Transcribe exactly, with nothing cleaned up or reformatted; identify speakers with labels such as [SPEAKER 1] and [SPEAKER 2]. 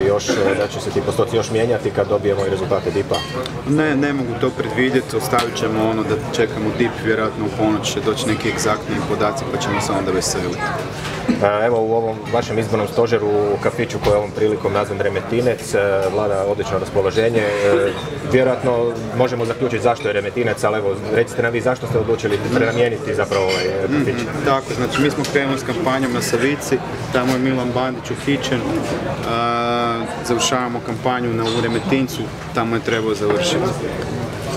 [SPEAKER 1] još, da će se ti postoci još mijenjati kad dobijemo i rezultate dipa?
[SPEAKER 2] Ne, ne mogu to predvidjeti, ostavit ćemo ono da čekamo dip, vjerojatno u ponoć će doći neki egzaktni podaci pa ćemo se onda veseliti.
[SPEAKER 1] Evo u ovom vašem izbornom stožeru u kafiću koji je ovom prilikom nazvan Remetinec vlada odlično raspoloženje. Vjerojatno možemo zaključiti zašto je Remetinec, ali evo recite nam vi zašto ste odlučili prenamijeniti zapravo ovaj kafić?
[SPEAKER 2] Mm, tako, znači mi smo krenuli s kampanjom na Savici, tamo je Milan Bandić uhićen, uh, završavamo kampanju na u Remetincu, tamo je trebao završiti.